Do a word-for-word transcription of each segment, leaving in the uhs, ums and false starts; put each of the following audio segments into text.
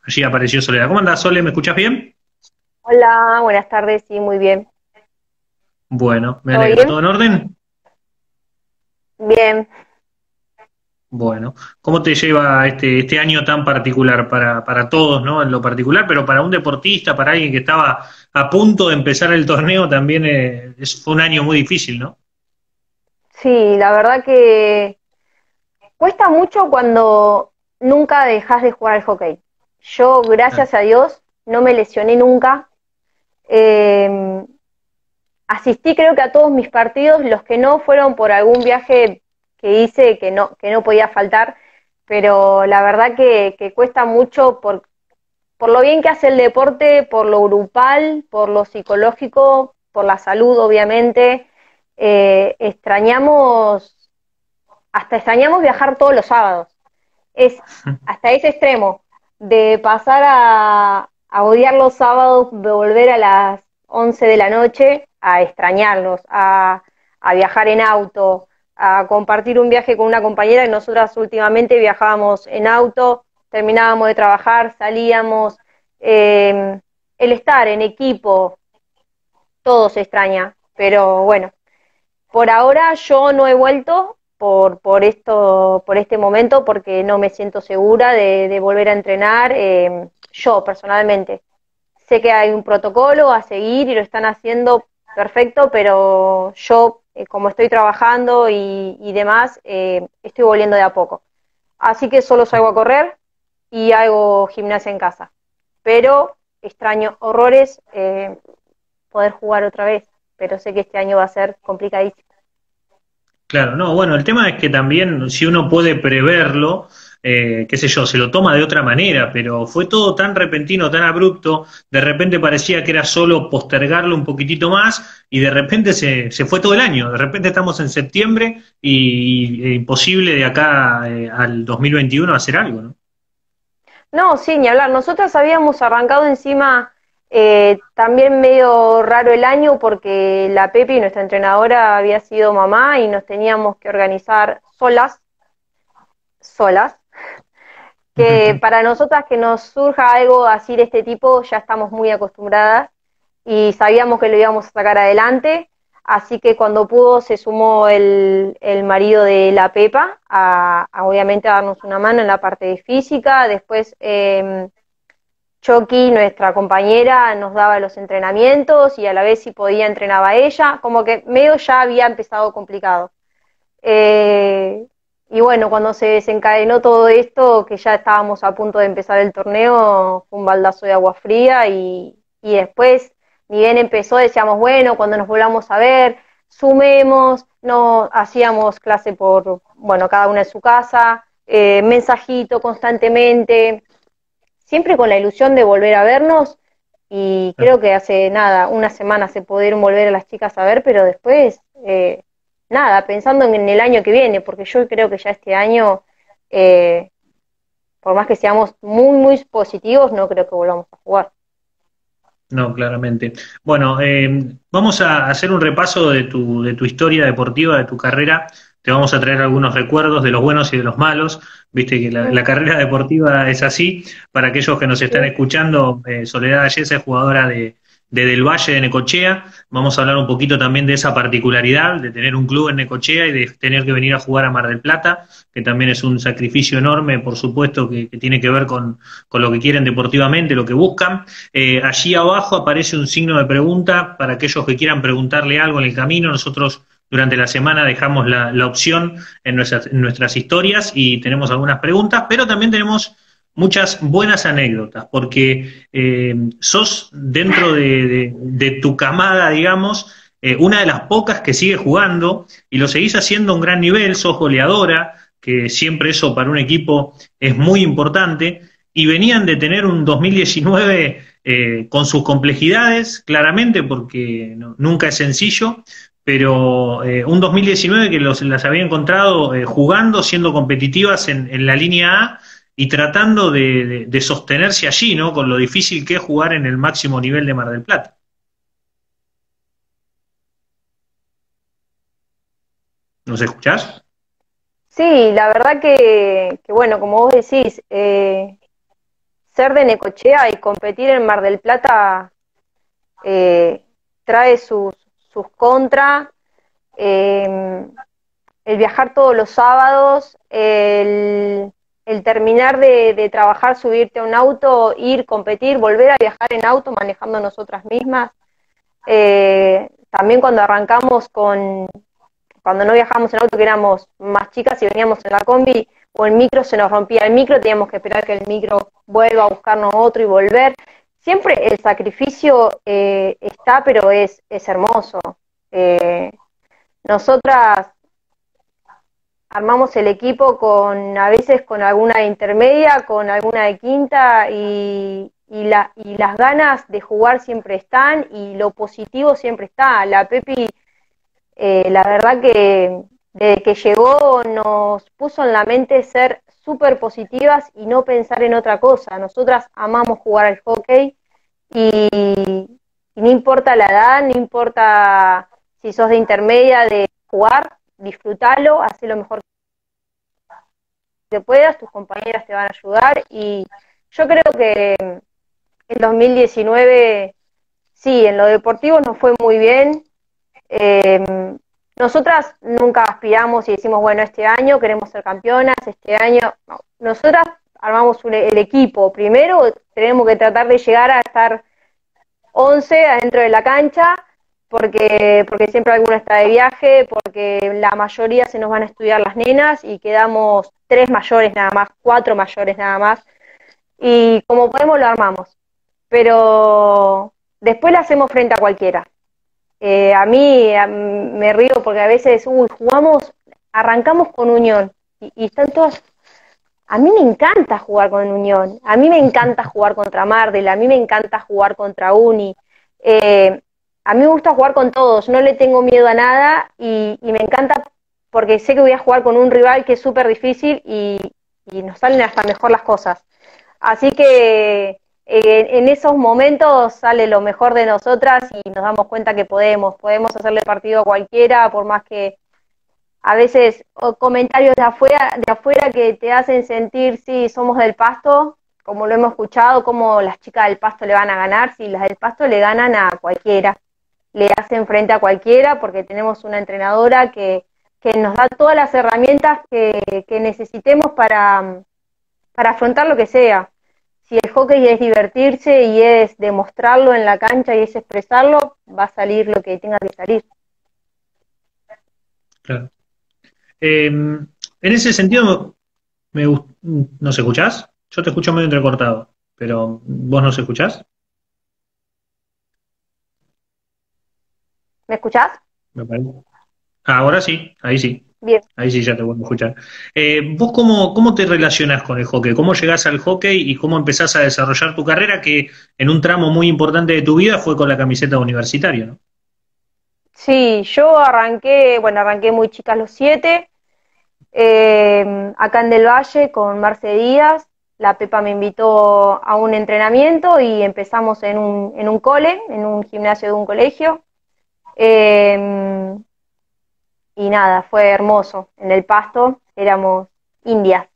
allí apareció Soledad. ¿Cómo andás, Sole? ¿Me escuchás bien? Hola, buenas tardes, sí, muy bien. Bueno, me ¿Todo alegro. bien? ¿Todo en orden? Bien. Bueno, ¿cómo te lleva este, este año tan particular para, para todos, ¿no? En lo particular, pero para un deportista, para alguien que estaba a punto de empezar el torneo, también eh, es- fue un año muy difícil, ¿no? Sí, la verdad que cuesta mucho cuando nunca dejas de jugar al hockey. Yo, Claro. gracias a Dios, no me lesioné nunca. Eh, Asistí creo que a todos mis partidos, los que no fueron por algún viaje que hice que no, que no podía faltar, pero la verdad que, que cuesta mucho por, por lo bien que hace el deporte, por lo grupal, por lo psicológico, por la salud, obviamente. Eh, extrañamos, hasta extrañamos viajar todos los sábados. Es hasta ese extremo de pasar a, a odiar los sábados, de volver a las once de la noche, a extrañarlos, a, a viajar en auto, a compartir un viaje con una compañera. Que nosotras últimamente viajábamos en auto, terminábamos de trabajar, salíamos, eh, el estar en equipo, todo se extraña, pero bueno, por ahora yo no he vuelto por, por esto, por este momento, porque no me siento segura de, de volver a entrenar, eh, yo personalmente. Sé que hay un protocolo a seguir y lo están haciendo perfecto, pero yo, eh, como estoy trabajando y, y demás, eh, estoy volviendo de a poco. Así que solo salgo a correr y hago gimnasia en casa. Pero extraño horrores eh, poder jugar otra vez, pero sé que este año va a ser complicadísimo. Claro, no, bueno, el tema es que también si uno puede preverlo, eh, qué sé yo, se lo toma de otra manera, pero fue todo tan repentino, tan abrupto, de repente parecía que era solo postergarlo un poquitito más y de repente se, se fue todo el año, de repente estamos en septiembre y, y, e imposible de acá eh, al dos mil veintiuno hacer algo, ¿no? No, sí, ni hablar. Nosotras habíamos arrancado encima eh, también medio raro el año porque la Pepi, nuestra entrenadora, había sido mamá y nos teníamos que organizar solas, solas, que para nosotras que nos surja algo así de este tipo ya estamos muy acostumbradas y sabíamos que lo íbamos a sacar adelante, así que cuando pudo se sumó el, el marido de la Pepa a, a obviamente a darnos una mano en la parte de física, después eh, Choki, nuestra compañera, nos daba los entrenamientos y a la vez si podía entrenaba ella, como que medio ya había empezado complicado. Eh, y bueno, cuando se desencadenó todo esto, que ya estábamos a punto de empezar el torneo, fue un baldazo de agua fría y, y después, ni bien empezó, decíamos, bueno, cuando nos volvamos a ver, sumemos, no hacíamos clase por, bueno, cada una en su casa, eh, mensajito constantemente, siempre con la ilusión de volver a vernos y creo que hace nada, una semana se pudieron volver a las chicas a ver, pero después, eh, nada, pensando en el año que viene, porque yo creo que ya este año, eh, por más que seamos muy, muy positivos, no creo que volvamos a jugar. No, claramente. Bueno, eh, vamos a hacer un repaso de tu, de tu historia deportiva, de tu carrera. Te vamos a traer algunos recuerdos de los buenos y de los malos. Viste que la, Mm, la carrera deportiva es así. Para aquellos que nos están sí. escuchando, eh, Soledad Ayesa es jugadora de, de Del Valle de Necochea. Vamos a hablar un poquito también de esa particularidad de tener un club en Necochea y de tener que venir a jugar a Mar del Plata, que también es un sacrificio enorme, por supuesto, que, que tiene que ver con, con lo que quieren deportivamente, lo que buscan. Eh, allí abajo aparece un signo de pregunta para aquellos que quieran preguntarle algo en el camino. Nosotros durante la semana dejamos la, la opción en nuestras, en nuestras historias y tenemos algunas preguntas, pero también tenemos muchas buenas anécdotas, porque eh, sos dentro de, de, de, tu camada, digamos, eh, una de las pocas que sigue jugando y lo seguís haciendo a un gran nivel, sos goleadora, que siempre eso para un equipo es muy importante, y venían de tener un dos mil diecinueve eh, con sus complejidades, claramente, porque no, nunca es sencillo, pero eh, un dos mil diecinueve que los, las había encontrado eh, jugando, siendo competitivas en, en, la línea A y tratando de, de, de, sostenerse allí, ¿no? Con lo difícil que es jugar en el máximo nivel de Mar del Plata. ¿Nos escuchás? Sí, la verdad que, que bueno, como vos decís, eh, ser de Necochea y competir en Mar del Plata eh, trae sus, sus contras. Eh, el viajar todos los sábados, el, el terminar de, de trabajar, subirte a un auto, ir, competir, volver a viajar en auto manejando nosotras mismas. Eh, también cuando arrancamos con, cuando no viajábamos en auto, que éramos más chicas y veníamos en la combi o el micro, se nos rompía el micro, teníamos que esperar que el micro vuelva a buscarnos otro y volver. Siempre el sacrificio eh, está, pero es, es hermoso. Eh, nosotras armamos el equipo con, a veces con alguna de intermedia, con alguna de quinta, y, y, la, y las ganas de jugar siempre están, y lo positivo siempre está. La Pepi, eh, la verdad que desde que llegó nos puso en la mente ser súper positivas y no pensar en otra cosa. Nosotras amamos jugar al hockey, y, y no importa la edad, no importa si sos de intermedia, de jugar, disfrutalo, hacé lo mejor que puedas, tus compañeras te van a ayudar, y yo creo que en dos mil diecinueve, sí, en lo deportivo nos fue muy bien. Eh, nosotras nunca aspiramos y decimos, bueno, este año queremos ser campeonas, este año, no. Nosotras armamos un, el equipo, primero tenemos que tratar de llegar a estar once adentro de la cancha, porque, porque siempre alguna está de viaje, porque la mayoría se nos van a estudiar las nenas y quedamos tres mayores nada más, cuatro mayores nada más, y como podemos lo armamos, pero después la hacemos frente a cualquiera. Eh, a mí a, me río porque a veces, uy, jugamos, arrancamos con Unión, y, y están todas... A mí me encanta jugar con Unión, a mí me encanta jugar contra Mardel, a mí me encanta jugar contra Uni, eh, a mí me gusta jugar con todos, no le tengo miedo a nada, y, y me encanta porque sé que voy a jugar con un rival que es súper difícil, y, y nos salen hasta mejor las cosas. Así que eh, en esos momentos sale lo mejor de nosotras y nos damos cuenta que podemos, podemos hacerle partido a cualquiera, por más que a veces o comentarios de afuera, de afuera que te hacen sentir, sí, somos del Pasto, como lo hemos escuchado, como las chicas del Pasto le van a ganar, si las del Pasto le ganan a cualquiera, le hacen frente a cualquiera, porque tenemos una entrenadora que, que nos da todas las herramientas que, que necesitemos para, para afrontar lo que sea. Si el hockey es divertirse y es demostrarlo en la cancha y es expresarlo, va a salir lo que tenga que salir. Claro. Eh, en ese sentido, me gust- ¿nos escuchás? Yo te escucho medio entrecortado, pero ¿vos nos escuchás? ¿Me escuchás? Me parece. Ah, ahora sí, ahí sí. Bien. Ahí sí ya te vuelvo a escuchar. Eh, ¿vos cómo, cómo te relacionás con el hockey? ¿Cómo llegás al hockey y cómo empezás a desarrollar tu carrera, que en un tramo muy importante de tu vida fue con la camiseta universitaria, ¿no? Sí, yo arranqué, bueno, arranqué muy chica a los siete, eh, acá en Del Valle con Marce Díaz. La Pepa me invitó a un entrenamiento y empezamos en un, en un cole, en un gimnasio de un colegio. Eh, y nada, fue hermoso. En el Pasto éramos indias.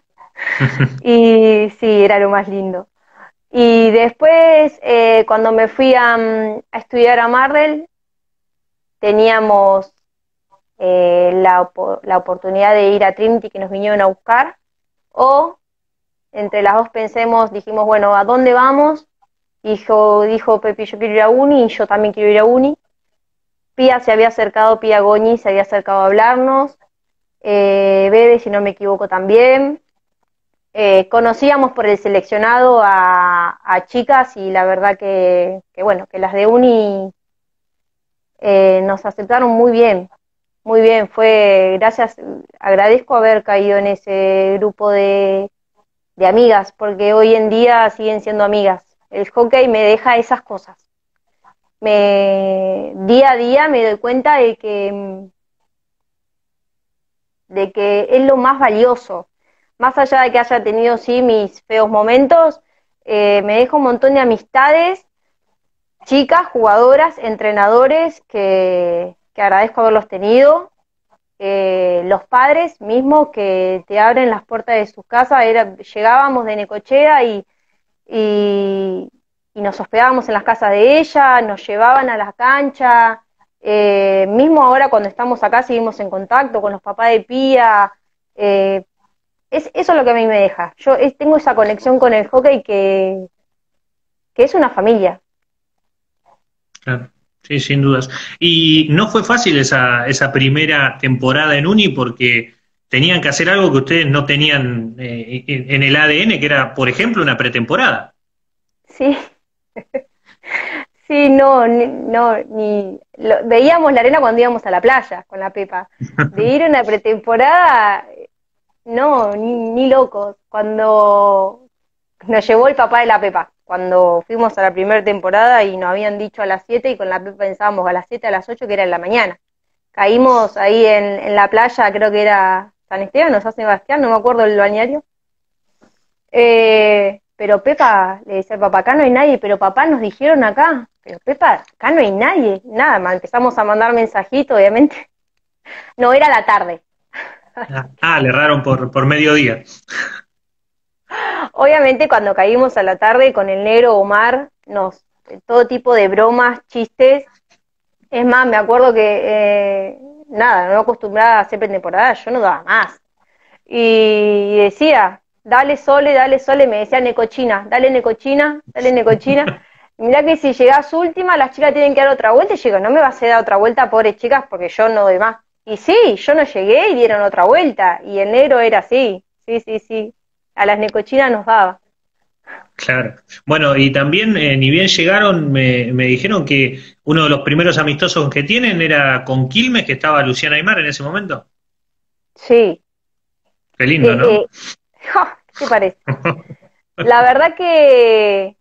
Y sí, era lo más lindo. Y después, eh, cuando me fui a, a estudiar a Mardel, teníamos eh, la, op la oportunidad de ir a Trinity, que nos vinieron a buscar, o entre las dos pensemos, dijimos, bueno, ¿a dónde vamos? Dijo, dijo Pepi, yo quiero ir a Uni, y yo también quiero ir a Uni. Pía se había acercado, Pía Goñi se había acercado a hablarnos, eh, Bebe, si no me equivoco, también. Eh, conocíamos por el seleccionado a, a chicas, y la verdad que, que, bueno, que las de Uni eh, nos aceptaron muy bien, muy bien. Fue, gracias, agradezco haber caído en ese grupo de, de amigas, porque hoy en día siguen siendo amigas. El hockey me deja esas cosas. Me, día a día me doy cuenta de que, de que es lo más valioso. Más allá de que haya tenido, sí, mis feos momentos, eh, me deja un montón de amistades, chicas, jugadoras, entrenadores, que, que agradezco haberlos tenido. Eh, los padres mismos que te abren las puertas de sus casas. Era, llegábamos de Necochea y y, y nos hospedábamos en las casas de ella, nos llevaban a la cancha, eh, mismo ahora cuando estamos acá seguimos en contacto con los papás de Pía, eh, es, eso es lo que a mí me deja, yo es, tengo esa conexión con el hockey que, que es una familia. Claro, sí, sin dudas. Y no fue fácil esa, esa primera temporada en Uni porque tenían que hacer algo que ustedes no tenían eh, en en el A D N, que era, por ejemplo, una pretemporada. Sí, sí, no, ni, no, ni lo- veíamos la arena cuando íbamos a la playa con la Pepa. De ir a una pretemporada, no, ni, ni locos. Cuando nos llevó el papá de la Pepa, cuando fuimos a la primera temporada y nos habían dicho a las siete y con la Pepa pensábamos a las siete a las ocho que era en la mañana. Caímos ahí en, en la playa, creo que era San Esteban o San Sebastián, no me acuerdo el balneario. Eh, pero Pepa, le decía al papá, acá no hay nadie, pero papá nos dijeron acá, pero Pepa, acá no hay nadie, nada más, empezamos a mandar mensajitos, obviamente, no era la tarde, Ah, ah, le erraron por, por mediodía. obviamente cuando caímos a la tarde con el negro Omar, nos, todo tipo de bromas, chistes, es más, me acuerdo que, eh, nada, no acostumbrada a hacer pretemporada, yo no daba más, y decía, dale Sole, dale Sole, me decía Necochina, dale Necochina, dale Necochina. Y mirá que si llegás última, las chicas tienen que dar otra vuelta, y yo digo, no me vas a dar otra vuelta, pobres chicas, porque yo no doy más. Y sí, yo no llegué y dieron otra vuelta, y el negro era así, sí, sí, sí, a las Necochinas nos daba. Claro. Bueno, y también, eh, ni bien llegaron, me, me dijeron que uno de los primeros amistosos que tienen era con Quilmes, que estaba Luciana Aymar en ese momento. Sí, Qué lindo, eh, ¿no? eh, ¿qué te parece? La verdad que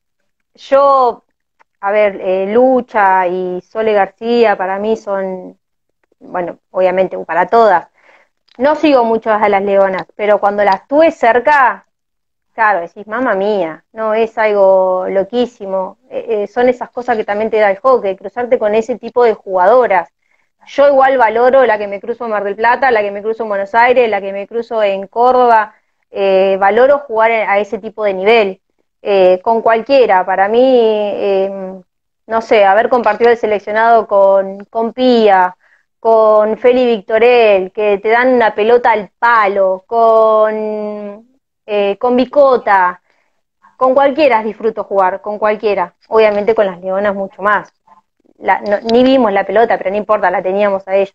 yo, a ver, eh, Lucha y Sole García para mí son, bueno, obviamente para todas. No sigo mucho a las leonas, pero cuando las tuve cerca, claro, decís, mamá mía, no, es algo loquísimo. Eh, eh, son esas cosas que también te da el hockey, cruzarte con ese tipo de jugadoras. Yo igual valoro la que me cruzo en Mar del Plata, la que me cruzo en Buenos Aires, la que me cruzo en Córdoba. Eh, valoro jugar a ese tipo de nivel, eh, con cualquiera. Para mí, eh, no sé, haber compartido el seleccionado con, con Pía, con Feli Victorel, que te dan una pelota al palo, con, eh, con Bicota, con cualquiera disfruto jugar, con cualquiera. Obviamente con las leonas mucho más. La, no, ni vimos la pelota, pero no importa, la teníamos a ella.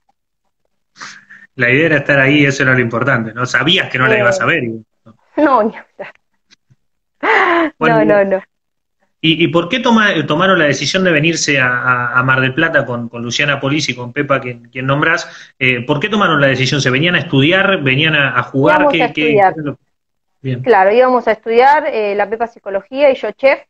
La idea era estar ahí, eso era lo importante, ¿no? Sabías que no la ibas a Eh, ver. y- no, ni hablar. No, Bueno, no, no. ¿y, y por qué toma- tomaron la decisión de venirse a, a- a Mar del Plata con, con Luciana Polisi y con Pepa, quien, quien nombrás? Eh, ¿por qué tomaron la decisión? ¿Se venían a estudiar? ¿Venían a, a jugar? Íbamos a ¿Qué, qué- qué estudiar, era lo- Bien. claro, íbamos a estudiar, eh, la Pepa Psicología y yo chef.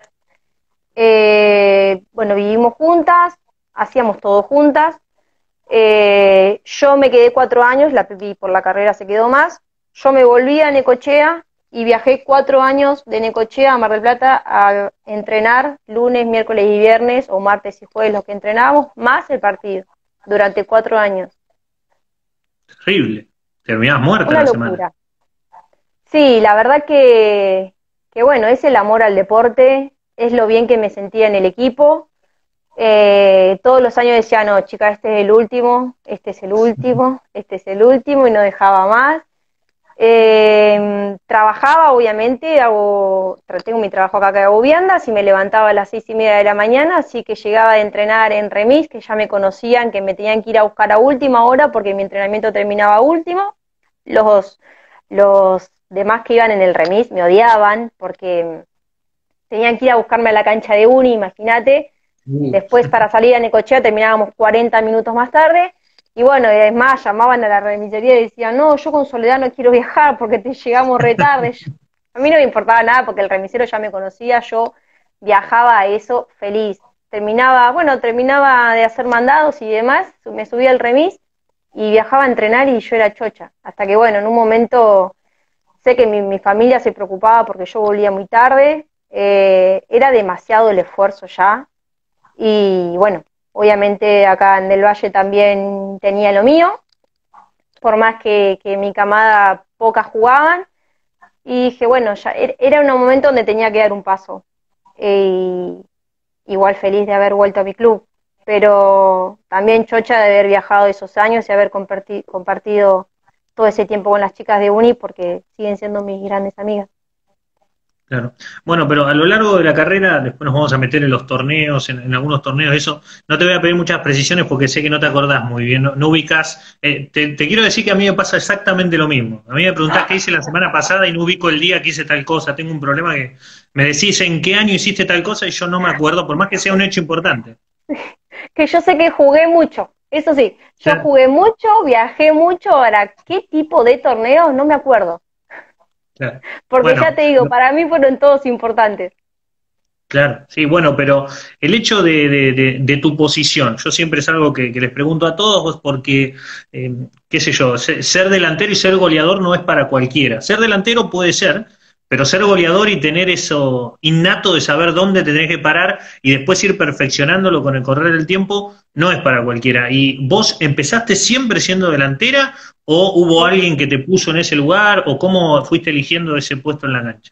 Eh, bueno, vivimos juntas, hacíamos todo juntas. Eh, yo me quedé cuatro años, la Pepi por la carrera se quedó más. Yo me volví a Necochea y viajé cuatro años de Necochea a Mar del Plata a entrenar lunes, miércoles y viernes, o martes y jueves los que entrenábamos, más el partido, durante cuatro años. Terrible. Terminabas muerta Una la semana. locura. Sí, la verdad que, que bueno, es el amor al deporte, es lo bien que me sentía en el equipo. Eh, todos los años decía, no, chica, este es el último, este es el último, este es el último, y no dejaba más. Eh, trabajaba, obviamente, hago, tengo mi trabajo acá que hago viandas y me levantaba a las seis y media de la mañana, así que llegaba a entrenar en remis, que ya me conocían, que me tenían que ir a buscar a última hora porque mi entrenamiento terminaba a último. Los, los demás que iban en el remis me odiaban porque tenían que ir a buscarme a la cancha de uni, imagínate. Uh, Después para salir a Necochea terminábamos cuarenta minutos más tarde. Y bueno, y es más, llamaban a la remisería y decían, no, yo con Soledad no quiero viajar porque te llegamos re tarde. Yo, a mí no me importaba nada porque el remisero ya me conocía, yo viajaba a eso feliz. Terminaba, bueno, terminaba de hacer mandados y demás, me subía al remis y viajaba a entrenar y yo era chocha. Hasta que bueno, en un momento sé que mi, mi familia se preocupaba porque yo volvía muy tarde, eh, era demasiado el esfuerzo ya, y bueno, obviamente acá en Del Valle también tenía lo mío, por más que, que mi camada pocas jugaban, y dije, bueno, ya er- era un momento donde tenía que dar un paso. Eh, igual feliz de haber vuelto a mi club, pero también chocha de haber viajado esos años y haber comparti- compartido todo ese tiempo con las chicas de uni porque siguen siendo mis grandes amigas. Claro. Bueno, pero a lo largo de la carrera, después nos vamos a meter en los torneos, en, en algunos torneos, eso. No te voy a pedir muchas precisiones porque sé que no te acordás muy bien, no, no ubicás. Eh, te, te quiero decir que a mí me pasa exactamente lo mismo. A mí me preguntás qué hice la semana pasada y no ubico el día que hice tal cosa. Tengo un problema que me decís en qué año hiciste tal cosa y yo no me acuerdo, por más que sea un hecho importante. Que yo sé que jugué mucho, eso sí, yo Claro, jugué mucho, viajé mucho, ahora qué tipo de torneos no me acuerdo, claro. porque ya Bueno, te digo, para mí fueron todos importantes. claro, sí, bueno, pero el hecho de, de- de- de tu posición, yo siempre es algo que, que les pregunto a todos porque, eh, qué sé yo, se- ser delantero y ser goleador no es para cualquiera. Ser delantero puede ser, pero ser goleador y tener eso innato de saber dónde te tenés que parar y después ir perfeccionándolo con el correr del tiempo no es para cualquiera. ¿Y vos empezaste siempre siendo delantera o hubo Sí. alguien que te puso en ese lugar o cómo fuiste eligiendo ese puesto en la cancha?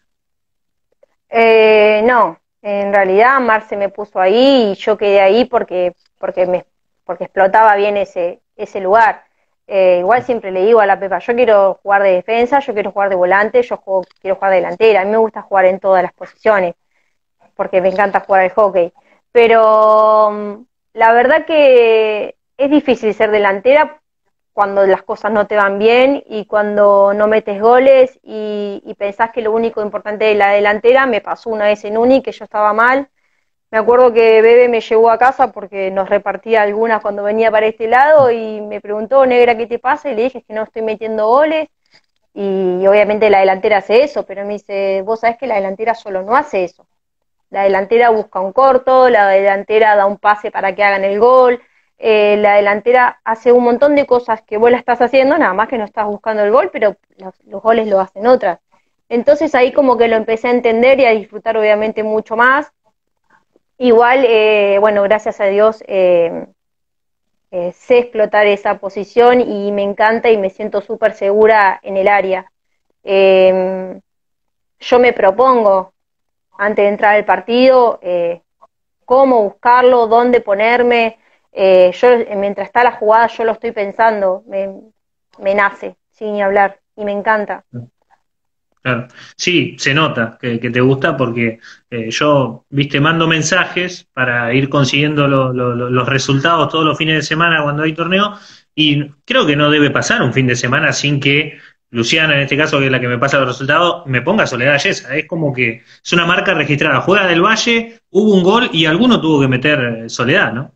Eh, no, en realidad Marce me puso ahí y yo quedé ahí porque, porque, me, porque explotaba bien ese, ese lugar. Eh, igual siempre le digo a la Pepa, yo quiero jugar de defensa, yo quiero jugar de volante, yo juego- quiero jugar de delantera, a mí me gusta jugar en todas las posiciones, porque me encanta jugar al hockey. Pero mm, la verdad que es difícil ser delantera cuando las cosas no te van bien y cuando no metes goles y, y pensás que lo único importante de la delantera. Me pasó una vez en Uni que yo estaba mal. Me acuerdo que Bebe me llevó a casa porque nos repartía algunas cuando venía para este lado y me preguntó, negra, ¿qué te pasa? Y le dije que no estoy metiendo goles y obviamente la delantera hace eso, pero me dice, vos sabés que la delantera solo no hace eso. La delantera busca un corto, la delantera da un pase para que hagan el gol, eh, la delantera hace un montón de cosas que vos la estás haciendo, nada más que no estás buscando el gol, pero los, los goles lo hacen otras. Entonces ahí como que lo empecé a entender y a disfrutar obviamente mucho más. Igual, eh, bueno, gracias a Dios eh, eh, sé explotar esa posición y me encanta y me siento súper segura en el área. Eh, yo me propongo antes de entrar al partido, eh, cómo buscarlo, dónde ponerme. Eh, yo, mientras está la jugada, yo lo estoy pensando, me, me nace, sin ni hablar, y me encanta. Claro. Sí, se nota que, que te gusta porque eh, yo, viste, mando mensajes para ir consiguiendo lo- lo- lo- los resultados todos los fines de semana cuando hay torneo y creo que no debe pasar un fin de semana sin que Luciana, en este caso, que es la que me pasa los resultados, me ponga Soledad Yesa. Es como que es una marca registrada. Juega del Valle, hubo un gol y alguno tuvo que meter eh, Soledad, ¿no?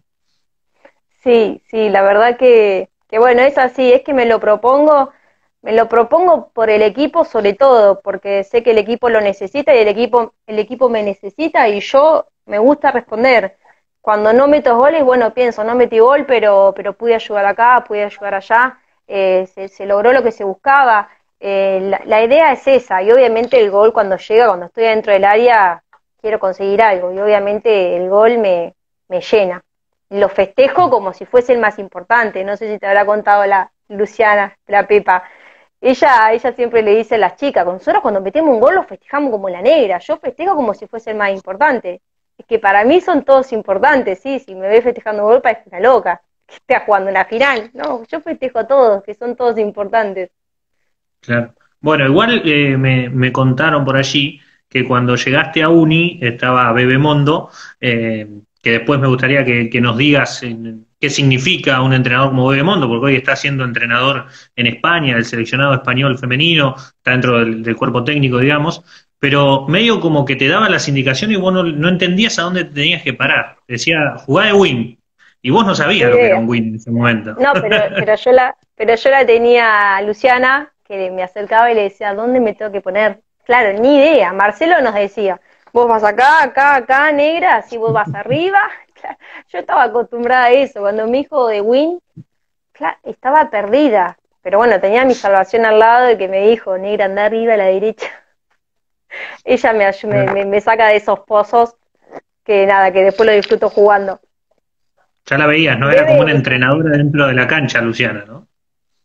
Sí, sí, la verdad que, que bueno, es así, es que me lo propongo, me lo propongo por el equipo sobre todo, porque sé que el equipo lo necesita y el equipo, el equipo me necesita y yo me gusta responder. Cuando no meto goles, bueno, pienso, no metí gol, pero, pero pude ayudar acá, pude ayudar allá, eh, se, se logró lo que se buscaba. Eh, la, la idea es esa, y obviamente el gol cuando llega, cuando estoy dentro del área, quiero conseguir algo, y obviamente el gol me, me llena. Lo festejo como si fuese el más importante. No sé si te habrá contado la Luciana, la Pepa. Ella, ella siempre le dice a las chicas, nosotros cuando metemos un gol lo festejamos como la negra, yo festejo como si fuese el más importante. Es que para mí son todos importantes, sí, si me ves festejando un gol parece una loca, que estés jugando una final. No, yo festejo a todos, que son todos importantes. Claro. Bueno, igual eh, me, me contaron por allí que cuando llegaste a Uni estaba Bebemondo, eh, que después me gustaría que, que nos digas en- qué significa un entrenador como Bebemondo, porque hoy está siendo entrenador en España, del seleccionado español femenino, está dentro del, del cuerpo técnico, digamos, pero medio como que te daba las indicaciones y vos no, no entendías a dónde te tenías que parar. Decía, jugá de win, y vos no Ni sabías lo que era idea. un win en ese momento. No, pero, pero yo la, pero yo la tenía a Luciana, que me acercaba y le decía, ¿dónde me tengo que poner? Claro, ni idea. Marcelo nos decía, vos vas acá, acá, acá, negra, así vos vas arriba. Claro, yo estaba acostumbrada a eso. Cuando mi hijo de Win, claro, estaba perdida. Pero bueno, tenía mi salvación al lado de que me dijo, negra, anda arriba a la derecha. Ella me, ayu- me, me, me saca de esos pozos que nada, que después lo disfruto jugando. Ya la veías, ¿no? Era como una Bebe, entrenadora dentro de la cancha, Luciana, ¿no?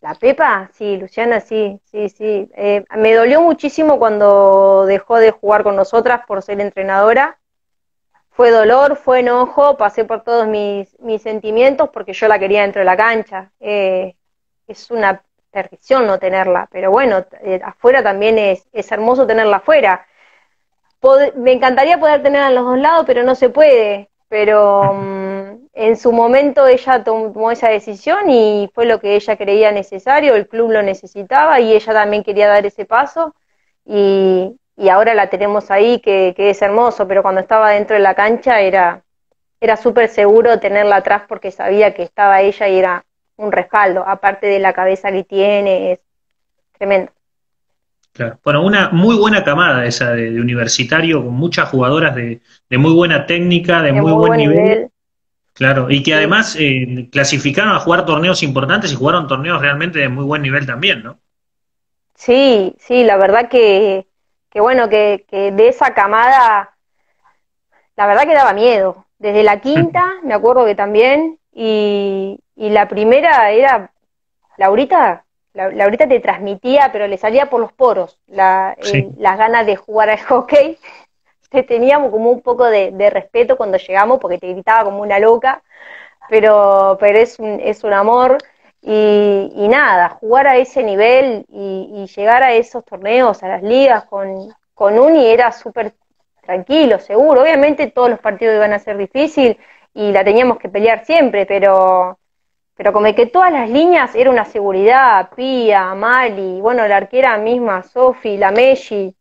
La Pepa, sí, Luciana, sí, sí, sí. Eh, me dolió muchísimo cuando dejó de jugar con nosotras por ser entrenadora. Fue dolor, fue enojo, pasé por todos mis, mis sentimientos porque yo la quería dentro de la cancha. Eh, es una perdición no tenerla, pero bueno, eh, afuera también es, es hermoso tenerla afuera. Pod me encantaría poder tenerla en los dos lados, pero no se puede. Pero um, en su momento ella tomó esa decisión y fue lo que ella creía necesario, el club lo necesitaba y ella también quería dar ese paso y, y ahora la tenemos ahí, que, que es hermoso, pero cuando estaba dentro de la cancha era, era súper seguro tenerla atrás porque sabía que estaba ella y era un respaldo, aparte de la cabeza que tiene, es tremendo. Claro. Bueno, una muy buena camada esa de, de universitario, con muchas jugadoras de, de muy buena técnica, de De muy muy buen buen nivel, nivel, claro, y que sí. además eh, clasificaron a jugar torneos importantes y jugaron torneos realmente de muy buen nivel también, ¿no? Sí, sí, la verdad que, que bueno, que, que de esa camada, la verdad que daba miedo. Desde la quinta, me acuerdo que también, y, y la primera era, Laurita, la, Laurita te transmitía, pero le salía por los poros, la, Sí. el, las ganas de jugar al hockey. Te teníamos como un poco de, de respeto cuando llegamos, porque te gritaba como una loca, pero, pero es un, es un amor. Y, y nada, jugar a ese nivel y, y llegar a esos torneos, a las ligas con, con Uni era súper tranquilo, seguro. Obviamente todos los partidos iban a ser difíciles y la teníamos que pelear siempre, pero, pero como que todas las líneas era una seguridad, Pía, Mali, bueno, la arquera misma, Sofi, la Meshi,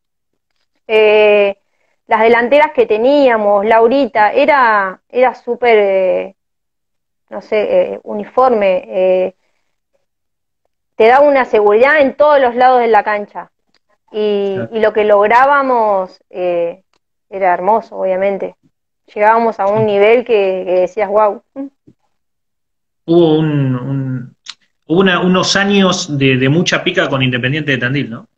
eh, las delanteras que teníamos, Laurita, era, era súper... Eh, no sé, eh, uniforme, eh, te da una seguridad en todos los lados de la cancha. Y, Claro, y lo que lográbamos eh, era hermoso, obviamente. Llegábamos a un sí. nivel que, que decías, wow, Hubo un, un- hubo una- unos años de, de mucha pica con Independiente de Tandil, ¿no?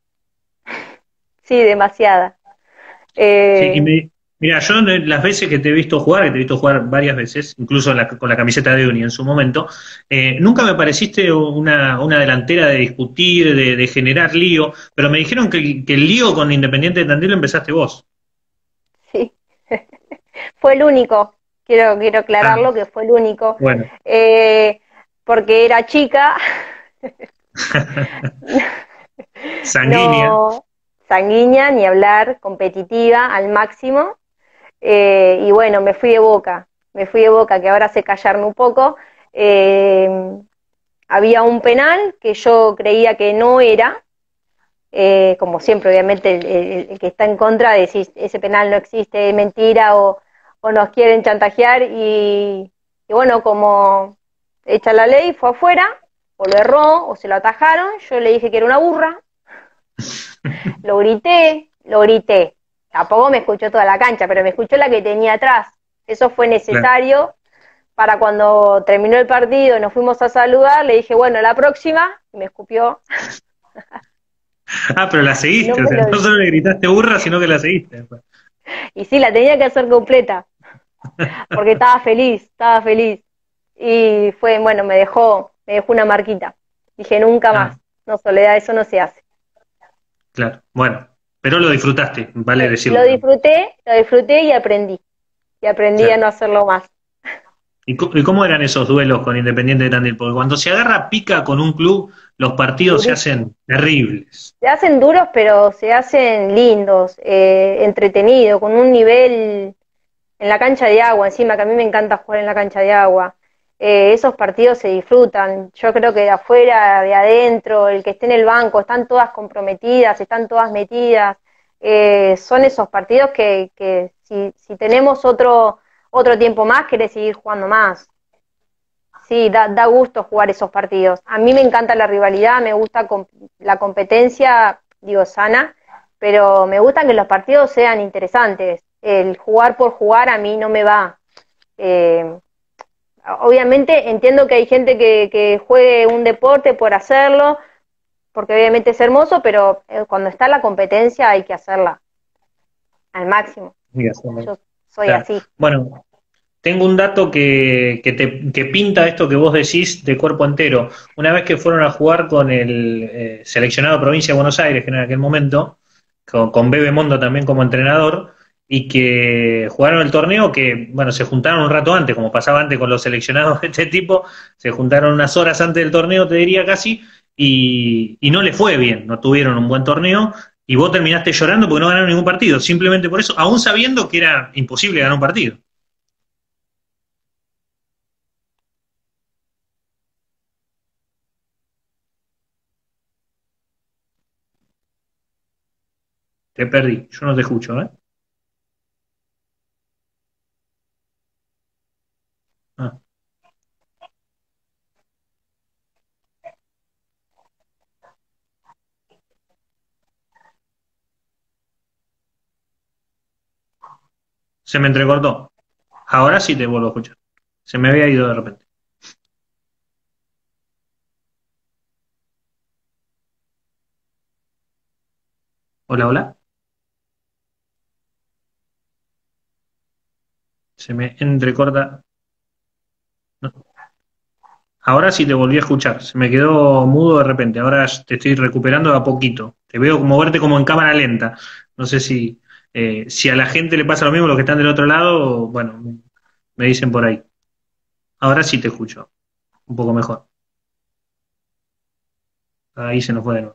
sí, demasiada. Sí, y Eh, me, mira, yo eh, las veces que te he visto jugar, que te he visto jugar varias veces, incluso la- con la camiseta de Uni en su momento, eh, nunca me pareciste una, una delantera de discutir, de, de generar lío, pero me dijeron que, que el lío con Independiente de Tandil lo empezaste vos. sí, fue el único, quiero, quiero Ah, aclararlo que fue el único, bueno. eh, porque era chica, Sanguínea. no sanguínea ni hablar, competitiva al máximo. Eh, y bueno, me fui de Boca, me fui de Boca, que ahora sé callarme un poco. Eh, había un penal que yo creía que no era, eh, como siempre, obviamente, el, el, el, que está en contra de si ese penal no existe, es mentira o, o nos quieren chantajear. Y, y bueno, como hecha la ley, fue afuera, o lo erró, o se lo atajaron. Yo le dije que era una burra, lo grité, lo grité. Tampoco me escuchó toda la cancha, pero me escuchó la que tenía atrás. Eso fue Claro. necesario para cuando terminó el partido, nos fuimos a saludar, le dije, bueno, la próxima, y me escupió, Ah, pero la y no seguiste, o me sea, lo no solo dijo. le gritaste burra, sino que la seguiste. Y sí, la tenía que hacer completa, porque estaba feliz, estaba feliz. Y fue, bueno, me dejó, me dejó una marquita. Dije, nunca Ah, más. No, Soledad, eso no se hace. claro. Bueno, pero lo disfrutaste, vale Me, lo decirlo, ¿no? disfruté, lo disfruté y aprendí. Y aprendí a Claro. no hacerlo más. ¿Y, co- y cómo eran esos duelos con Independiente de Tandil? Porque cuando se agarra pica con un club, los partidos se Durísimo. hacen terribles. Se hacen duros, pero se hacen lindos, eh, entretenidos, con un nivel en la cancha de agua, encima que a mí me encanta jugar en la cancha de agua. Eh, esos partidos se disfrutan. Yo creo que de afuera, de adentro, el que esté en el banco, están todas comprometidas, están todas metidas. Eh, son esos partidos que, que si, si tenemos otro, otro tiempo más, querés seguir jugando más. Sí, da, da gusto jugar esos partidos. A mí me encanta la rivalidad, me gusta comp la competencia, digo, sana, pero me gusta que los partidos sean interesantes. El jugar por jugar a mí no me va. Eh, obviamente entiendo que hay gente que, que juegue un deporte por hacerlo, porque obviamente es hermoso, pero eh, cuando está la competencia hay que hacerla al máximo. Digas, ¿no? Yo soy Claro. así. Bueno, tengo un dato que, que, te, que pinta esto que vos decís de cuerpo entero. Una vez que fueron a jugar con el eh, seleccionado de Provincia de Buenos Aires, que en aquel momento, con, con Bebe Mondo también como entrenador, y que jugaron el torneo que, bueno, se juntaron un rato antes, como pasaba antes con los seleccionados de este tipo, se juntaron unas horas antes del torneo, te diría casi, y, y no le fue bien, no tuvieron un buen torneo, y vos terminaste llorando porque no ganaron ningún partido, simplemente por eso, aún sabiendo que era imposible ganar un partido. Te perdí, yo no te escucho, ¿eh? Ah, se me entrecortó. Ahora sí te vuelvo a escuchar. Se me había ido de repente. Hola, hola. Se me entrecorta. No. Ahora sí te volví a escuchar. Se me quedó mudo de repente. Ahora te estoy recuperando de a poquito. Te veo moverte como en cámara lenta. No sé si, eh, si a la gente le pasa lo mismo, los que están del otro lado, bueno, me, me dicen por ahí. Ahora sí te escucho. Un poco mejor. Ahí se nos fue de nuevo.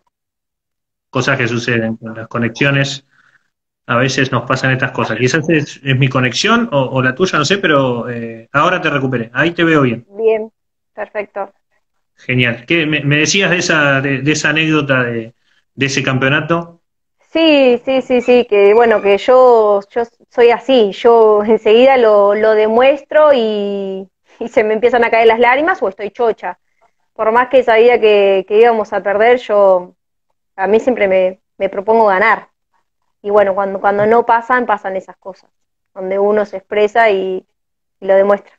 Cosas que suceden con las conexiones. A veces nos pasan estas cosas. Quizás es, es mi conexión o, o la tuya, no sé, pero eh, ahora te recuperé. Ahí te veo bien. Bien, perfecto. Genial. ¿Qué, me, me decías de esa, de, de esa anécdota de, de ese campeonato? Sí, sí, sí, sí, que bueno, que yo, yo soy así, yo enseguida lo, lo demuestro y, y se me empiezan a caer las lágrimas o estoy chocha. Por más que sabía que, que íbamos a perder, yo a mí siempre me, me propongo ganar. Y bueno, cuando, cuando no pasan, pasan esas cosas, donde uno se expresa y, y lo demuestra.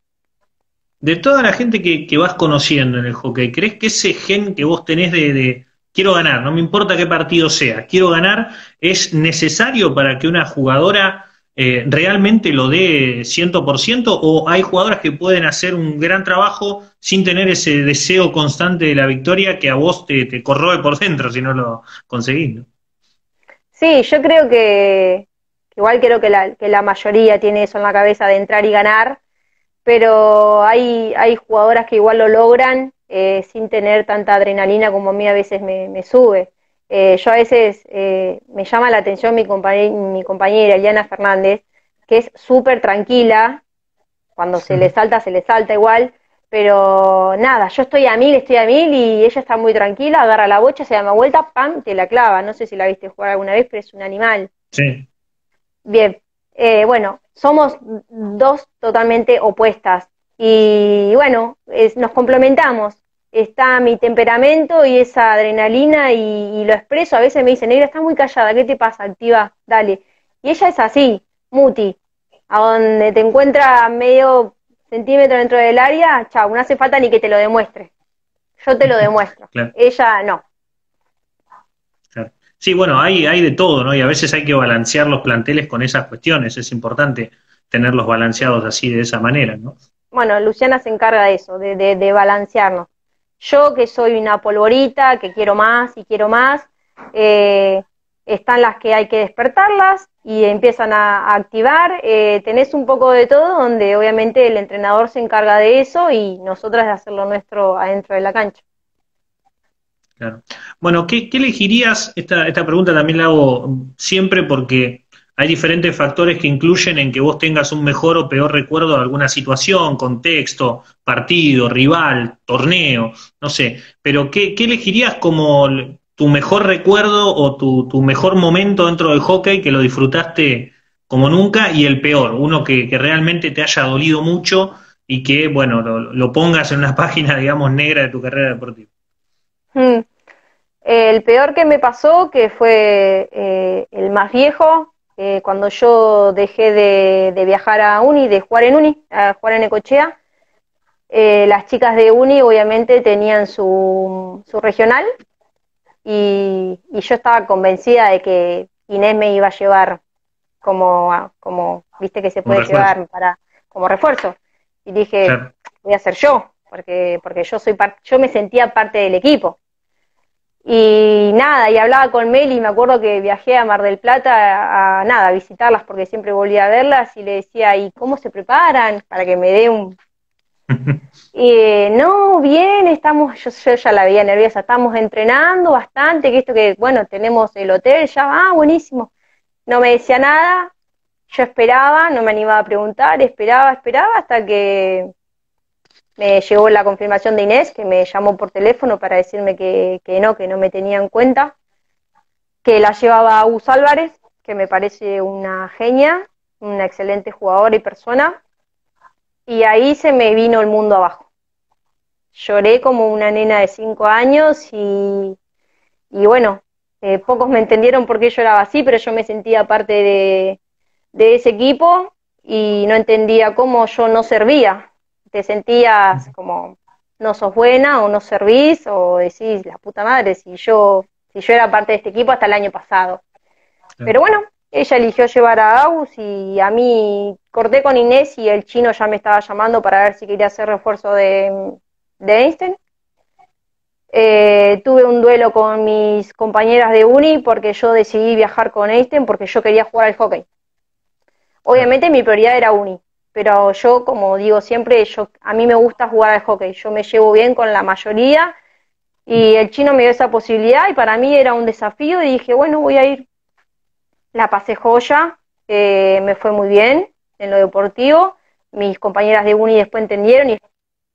De toda la gente que, que vas conociendo en el hockey, ¿crees que ese gen que vos tenés de, de quiero ganar, no me importa qué partido sea, quiero ganar, es necesario para que una jugadora eh, realmente lo dé cien por ciento o hay jugadoras que pueden hacer un gran trabajo sin tener ese deseo constante de la victoria que a vos te, te corroe por dentro si no lo conseguís, ¿no? Sí, yo creo que, igual creo que la, que la mayoría tiene eso en la cabeza de entrar y ganar, pero hay, hay jugadoras que igual lo logran eh, sin tener tanta adrenalina como a mí a veces me, me sube. Eh, yo a veces eh, me llama la atención mi, compañ mi compañera Eliana Fernández, que es súper tranquila, cuando se le salta, se le salta igual, pero nada, yo estoy a mil, estoy a mil y ella está muy tranquila, agarra la bocha, se da una vuelta, pam, te la clava. No sé si la viste jugar alguna vez, pero es un animal. Sí, Bien, eh, bueno, somos dos totalmente opuestas y bueno, es, nos complementamos. Está mi temperamento y esa adrenalina y, y lo expreso. A veces me dicen, negra, estás muy callada, ¿qué te pasa? Activa, dale. Y ella es así, muti, a donde te encuentra medio centímetro dentro del área, chau, no hace falta ni que te lo demuestre. Yo te lo demuestro. claro. Ella no. Claro. Sí, bueno, hay, hay de todo, ¿no? Y a veces hay que balancear los planteles con esas cuestiones. Es importante tenerlos balanceados así, de esa manera, ¿no? Bueno, Luciana se encarga de eso, de, de, de balancearnos. Yo que soy una polvorita, que quiero más y quiero más, eh, están las que hay que despertarlas y empiezan a, a activar. Eh, tenés un poco de todo, donde obviamente el entrenador se encarga de eso y nosotras de hacer lo nuestro adentro de la cancha. Claro. Bueno, ¿qué, qué elegirías? Esta, esta pregunta también la hago siempre porque hay diferentes factores que incluyen en que vos tengas un mejor o peor recuerdo de alguna situación, contexto, partido, rival, torneo, no sé. Pero ¿qué, qué elegirías como tu mejor recuerdo o tu, tu mejor momento dentro del hockey que lo disfrutaste como nunca y el peor? Uno que, que realmente te haya dolido mucho y que, bueno, lo, lo pongas en una página, digamos, negra de tu carrera deportiva. Mm. El peor que me pasó, que fue eh, el más viejo, eh, cuando yo dejé de, de viajar a Uni, de jugar en Uni, a jugar en Necochea, eh, las chicas de Uni obviamente tenían su, su regional y, y yo estaba convencida de que Inés me iba a llevar como, como viste que se Un puede refuerzo. llevar para, como refuerzo. Y dije, claro. voy a ser yo, porque, porque yo soy par yo me sentía parte del equipo. Y nada, y hablaba con Meli, me acuerdo que viajé a Mar del Plata a, a nada, a visitarlas porque siempre volvía a verlas y le decía, ¿y cómo se preparan? Para que me dé un... Y eh, no, bien, estamos, yo, yo ya la veía nerviosa, estamos entrenando bastante, que esto que, bueno, tenemos el hotel, ya, ah, buenísimo. No me decía nada, yo esperaba, no me animaba a preguntar, esperaba, esperaba hasta que me llegó la confirmación de Inés, que me llamó por teléfono para decirme que, que no, que no me tenía en cuenta, que la llevaba a Gus Álvarez, que me parece una genia, una excelente jugadora y persona, y ahí se me vino el mundo abajo. Lloré como una nena de cinco años y, y bueno, eh, pocos me entendieron por qué lloraba así, pero yo me sentía parte de, de ese equipo y no entendía cómo yo no servía. Te sentías como no sos buena o no servís o decís la puta madre si yo si yo era parte de este equipo hasta el año pasado. Claro. Pero bueno, ella eligió llevar a Agus y a mí corté con Inés y el chino ya me estaba llamando para ver si quería hacer refuerzo de, de Einstein. Eh, tuve un duelo con mis compañeras de uni porque yo decidí viajar con Einstein porque yo quería jugar al hockey. Obviamente mi prioridad era uni, pero yo, como digo siempre, yo a mí me gusta jugar al hockey, yo me llevo bien con la mayoría y el chino me dio esa posibilidad y para mí era un desafío y dije, bueno, voy a ir. La pasé joya, eh, me fue muy bien en lo deportivo, mis compañeras de uni después entendieron y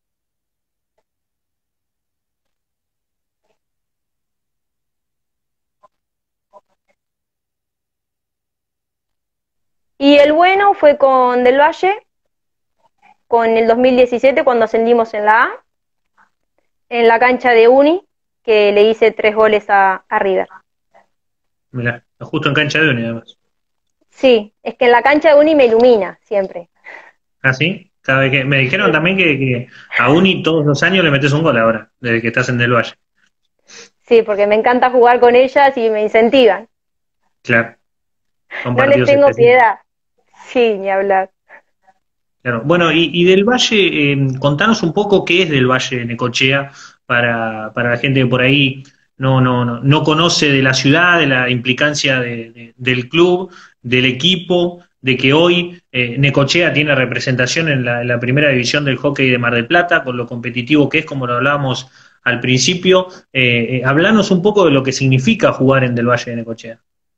y el bueno fue con Del Valle, con el dos mil diecisiete cuando ascendimos en la A, en la cancha de uni, que le hice tres goles a, a River. Mirá, justo en cancha de uni, además. Sí, es que en la cancha de uni me ilumina siempre. ¿Ah, sí? Cada vez que, me dijeron Sí, también que, que a uni todos los años le metes un gol ahora, desde que estás en Del Valle. sí, porque me encanta jugar con ellas y me incentivan. Claro, son No les partidos tengo especiales. piedad. Sí, ni hablar. Claro. Bueno, y, y del Valle, eh, contanos un poco qué es del Valle de Necochea para, para la gente que por ahí no, no, no, no conoce de la ciudad, de la implicancia de- de- del club, del equipo, de que hoy eh, Necochea tiene representación en la, en la primera división del hockey de Mar del Plata, con lo competitivo que es, como lo hablábamos al principio. Eh, eh, hablanos un poco de lo que significa jugar en del Valle de Necochea.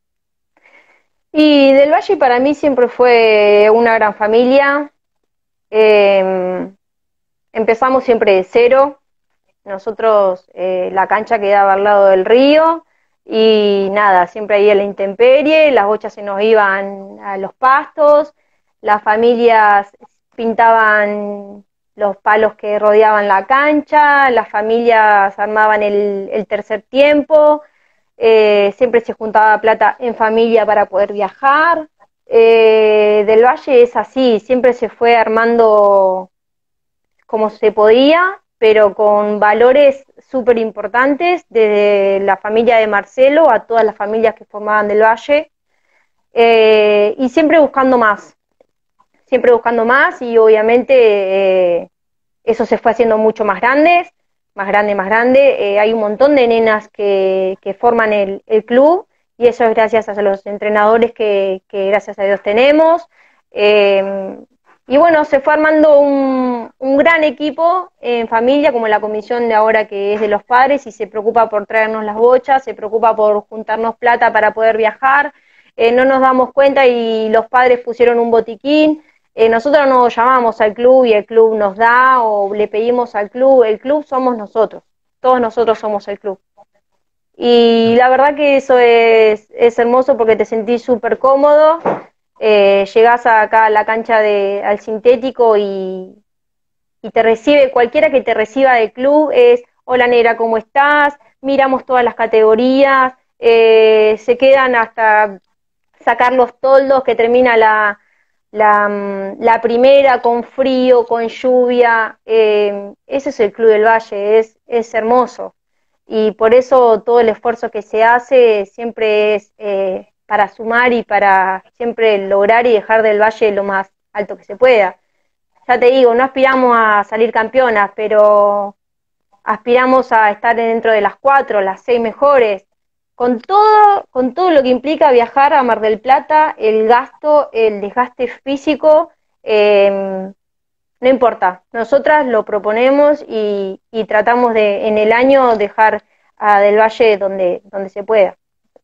Y Del Valle para mí siempre fue una gran familia. Eh, Empezamos siempre de cero. Nosotros, eh, la cancha quedaba al lado del río y nada, siempre ahí en la intemperie, las bochas se nos iban a los pastos, las familias pintaban los palos que rodeaban la cancha, las familias armaban el, el tercer tiempo, eh, siempre se juntaba plata en familia para poder viajar. Eh, Del Valle es así, siempre se fue armando como se podía, pero con valores súper importantes, desde la familia de Marcelo a todas las familias que formaban Del Valle, eh, y siempre buscando más, siempre buscando más, y obviamente eh, eso se fue haciendo mucho más grande, más grande, más grande. Eh, hay un montón de nenas que, que forman el, el club, y eso es gracias a los entrenadores que, que gracias a Dios tenemos. Eh, y bueno, se fue armando un, un gran equipo en familia, como la comisión de ahora que es de los padres y se preocupa por traernos las bochas, se preocupa por juntarnos plata para poder viajar. Eh, no nos damos cuenta y los padres pusieron un botiquín. Eh, nosotros nos llamamos al club y el club nos da o le pedimos al club. El club somos nosotros, todos nosotros somos el club. Y la verdad que eso es, es hermoso porque te sentís súper cómodo. Eh, llegás acá a la cancha de, al sintético y, y te recibe, cualquiera que te reciba del club es, hola negra, ¿cómo estás? Miramos todas las categorías, eh, se quedan hasta sacar los toldos que termina la, la, la primera con frío, con lluvia. Eh, ese es el Club del Valle, es, es hermoso. Y por eso todo el esfuerzo que se hace siempre es eh, para sumar y para siempre lograr y dejar del Valle lo más alto que se pueda. ya te digo, no aspiramos a salir campeonas, pero aspiramos a estar dentro de las cuatro, las seis mejores, con todo, con todo lo que implica viajar a Mar del Plata, el gasto, el desgaste físico, eh, no importa, nosotras lo proponemos y, y tratamos de en el año dejar a Del Valle donde, donde se pueda.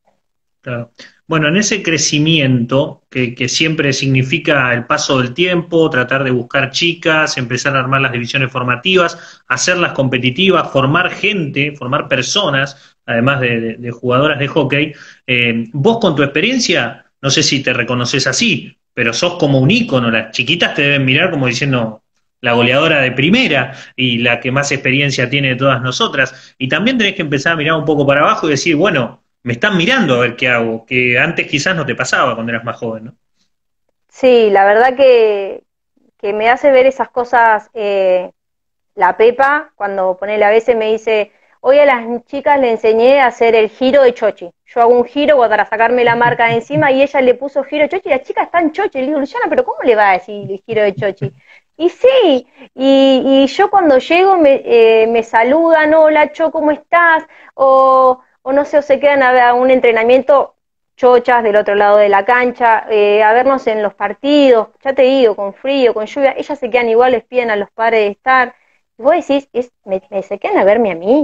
Claro. Bueno, en ese crecimiento que, que siempre significa el paso del tiempo, tratar de buscar chicas, empezar a armar las divisiones formativas, hacerlas competitivas, formar gente, formar personas, además de, de- de jugadoras de hockey, eh, vos con tu experiencia, no sé si te reconoces así, pero sos como un ícono, las chiquitas te deben mirar como diciendo la goleadora de primera y la que más experiencia tiene de todas nosotras, y también tenés que empezar a mirar un poco para abajo y decir, bueno, me están mirando a ver qué hago, que antes quizás no te pasaba cuando eras más joven, ¿no? Sí, la verdad que, que me hace ver esas cosas eh, la Pepa, cuando ponele a veces me dice, hoy a las chicas le enseñé a hacer el giro de chochi. Yo hago un giro para sacarme la marca de encima y ella le puso giro de chochi y la chica está en chochi. Le digo, Luciana, pero ¿cómo le va a decir el giro de chochi? Y sí, y, y yo cuando llego me, eh, me saludan, hola Cho, ¿cómo estás? O, o no sé, o se quedan a, ver a un entrenamiento chochas del otro lado de la cancha, eh, a vernos en los partidos, ya te digo, con frío, con lluvia, ellas se quedan igual, les piden a los padres de estar, y vos decís, es, me, me se quedan a verme a mí,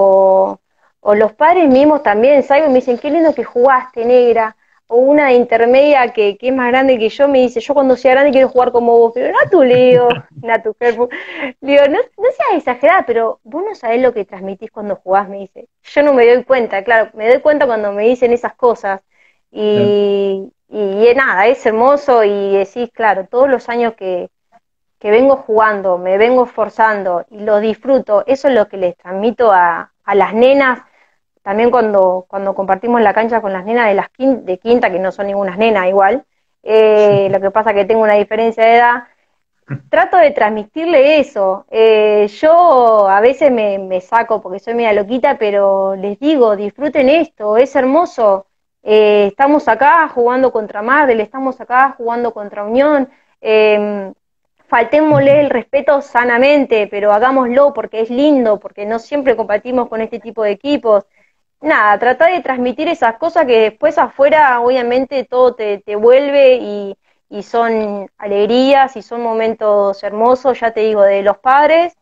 o, o los padres mismos también, salgo y me dicen, qué lindo que jugaste, negra, o una de intermedia que, que es más grande que yo, me dice, yo cuando sea grande quiero jugar como vos, pero Natu, le digo, Natu, Ferbu, le digo, no, no seas exagerada, pero vos no sabés lo que transmitís cuando jugás, me dice, yo no me doy cuenta, claro, me doy cuenta cuando me dicen esas cosas, Claro. y, y eh, nada, es hermoso y decís, claro, todos los años que, que vengo jugando, me vengo esforzando y lo disfruto, eso es lo que les transmito a, a las nenas, también cuando, cuando compartimos la cancha con las nenas de las quin- de quinta, que no son ninguna nenas igual, eh, lo que pasa que tengo una diferencia de edad, trato de transmitirle eso. Eh, yo a veces me, me saco porque soy media loquita, pero les digo, disfruten esto, es hermoso. Eh, estamos acá jugando contra Mardel, estamos acá jugando contra Unión. Eh, faltémosle el respeto sanamente, pero hagámoslo porque es lindo, porque no siempre compartimos con este tipo de equipos. Nada, tratar de transmitir esas cosas que después afuera obviamente todo te, te vuelve y, y son alegrías y son momentos hermosos, ya te digo, de los padres,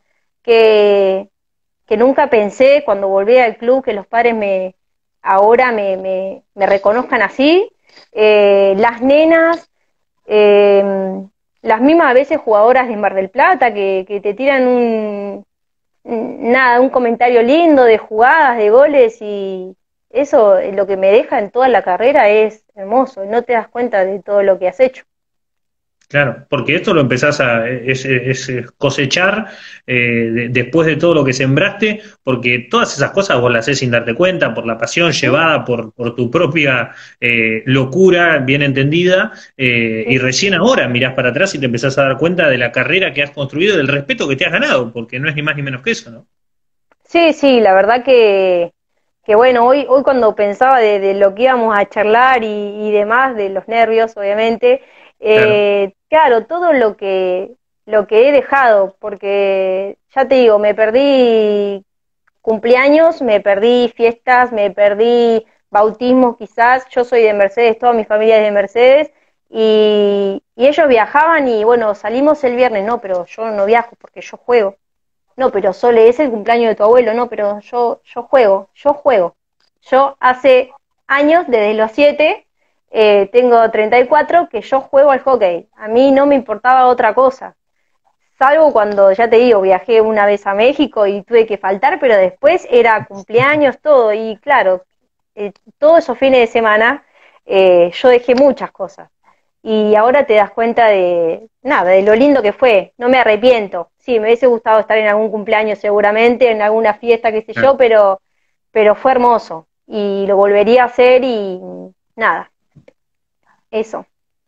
que, que nunca pensé cuando volví al club que los padres me ahora me, me, me reconozcan así. Eh, las nenas, eh, las mismas a veces jugadoras de Mar del Plata que, que te tiran un, nada, un comentario lindo de jugadas, de goles y eso eh, lo que me deja en toda la carrera es hermoso, no te das cuenta de todo lo que has hecho. Claro, porque esto lo empezás a es, es- es cosechar eh, de- después de todo lo que sembraste, porque todas esas cosas vos las haces sin darte cuenta, por la pasión ¿Mm? llevada, por, por tu propia eh, locura bien entendida, eh, y Sí. recién ahora mirás para atrás y te empezás a dar cuenta de la carrera que has construido, del respeto que te has ganado, porque no es ni más ni menos que eso, ¿no? Sí, sí, la verdad que, que bueno, hoy, hoy cuando pensaba de, de lo que íbamos a charlar y, y demás, de los nervios, obviamente, Claro, eh, claro, todo lo que, lo que he dejado, porque ya te digo, me perdí cumpleaños, me perdí fiestas, me perdí bautismos quizás, yo soy de Mercedes, toda mi familia es de Mercedes, y, y ellos viajaban y bueno, salimos el viernes, no, pero yo no viajo porque yo juego. No, pero Sole, es el cumpleaños de tu abuelo, no, pero yo, yo juego, yo juego. Yo hace años, desde los siete, eh, tengo treinta y cuatro, que yo juego al hockey. A mí no me importaba otra cosa. Salvo cuando, ya te digo, viajé una vez a México y tuve que faltar, pero después era cumpleaños, todo. Y claro, eh, todos esos fines de semana eh, yo dejé muchas cosas. Y ahora te das cuenta de, nada, de lo lindo que fue. No me arrepiento. Sí, me hubiese gustado estar en algún cumpleaños seguramente, en alguna fiesta, qué sé claro. yo, pero, pero fue hermoso. Y lo volvería a hacer y nada, eso.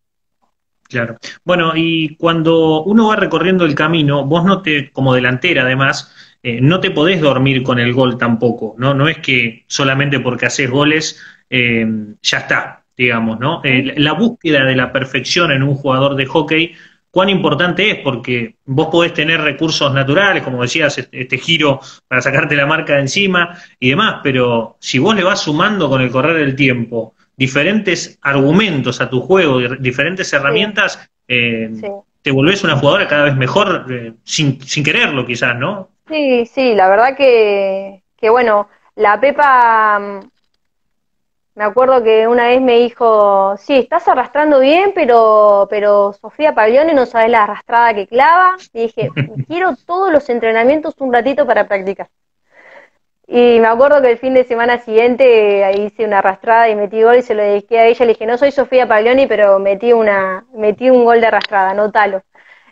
Claro. Bueno, y cuando uno va recorriendo el camino, vos no te, como delantera además, eh, no te podés dormir con el gol tampoco, ¿no? No es que solamente porque haces goles eh, ya está, digamos, ¿no? Eh, ¿Mm? la la búsqueda de la perfección en un jugador de hockey cuán importante es, porque vos podés tener recursos naturales, como decías, este, este giro para sacarte la marca de encima y demás, pero si vos le vas sumando con el correr del tiempo diferentes argumentos a tu juego, diferentes Sí, herramientas, eh, sí. te volvés una jugadora cada vez mejor, eh, sin, sin quererlo quizás, ¿no? Sí, sí, la verdad que, que bueno, la Pepa, mm, me acuerdo que una vez me dijo, sí, estás arrastrando bien, pero, pero Sofía Paglione no sabes la arrastrada que clava. Y dije, quiero todos los entrenamientos un ratito para practicar. Y me acuerdo que el fin de semana siguiente ahí hice una arrastrada y metí gol y se lo dediqué a ella. Le dije, no soy Sofía Paglioni, pero metí una, metí un gol de arrastrada, anótalo.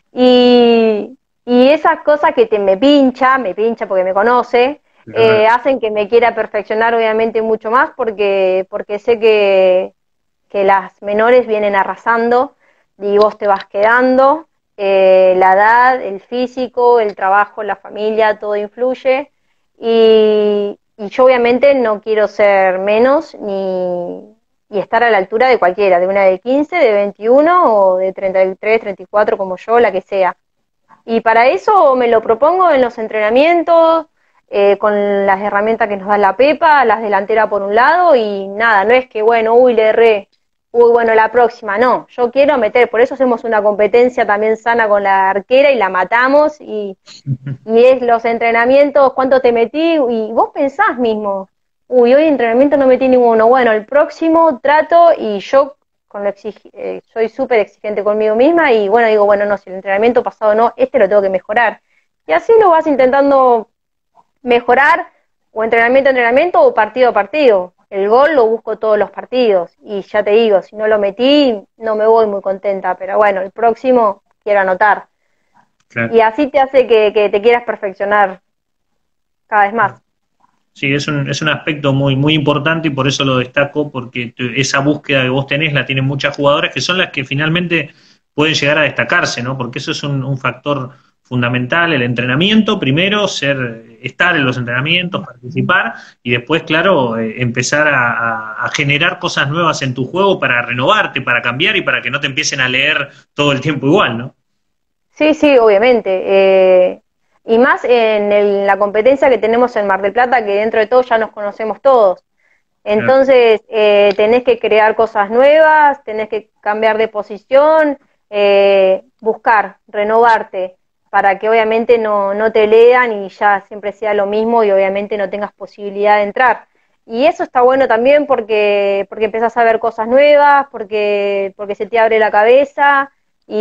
Y, y esas cosas que te, me pincha, me pincha porque me conoce, eh, Claro. hacen que me quiera perfeccionar obviamente mucho más porque, porque sé que, que las menores vienen arrasando y vos te vas quedando. Eh, la edad, el físico, el trabajo, la familia, todo influye. Y, y yo obviamente no quiero ser menos ni y estar a la altura de cualquiera, de una de quince, de veintiuno o de treinta y tres, treinta y cuatro como yo, la que sea. Y para eso me lo propongo en los entrenamientos, eh, con las herramientas que nos da la Pepa, las delanteras por un lado, y nada, no es que, bueno, uy, le erré, uy, bueno, la próxima, no, yo quiero meter, por eso hacemos una competencia también sana con la arquera y la matamos, y, y es los entrenamientos, cuánto te metí, y vos pensás mismo, uy, hoy entrenamiento no metí ninguno, bueno, el próximo trato, y yo con lo exig- eh, soy súper exigente conmigo misma y bueno, digo, bueno, no, si el entrenamiento pasado no, este lo tengo que mejorar. Y así lo vas intentando mejorar, o entrenamiento a entrenamiento, o partido a partido. El gol lo busco todos los partidos, y ya te digo, si no lo metí, no me voy muy contenta, pero bueno, el próximo quiero anotar. Claro. Y así te hace que, que te quieras perfeccionar cada vez más. Sí, es un, es un aspecto muy, muy importante y por eso lo destaco, porque te- esa búsqueda que vos tenés la tienen muchas jugadoras que son las que finalmente pueden llegar a destacarse, ¿no? Porque eso es un, un factor fundamental, el entrenamiento, primero, ser, estar en los entrenamientos, participar, y después, claro, eh, empezar a, a- a generar cosas nuevas en tu juego para renovarte, para cambiar y para que no te empiecen a leer todo el tiempo igual, ¿no? Sí, sí, obviamente. Eh, y más en el- la competencia que tenemos en Mar del Plata, que dentro de todo ya nos conocemos todos. Claro. Entonces, eh, tenés que crear cosas nuevas, tenés que cambiar de posición, eh, buscar, renovarte, para que obviamente no, no te lean y ya siempre sea lo mismo y obviamente no tengas posibilidad de entrar. Y eso está bueno también porque, porque empezás a ver cosas nuevas, porque, porque se te abre la cabeza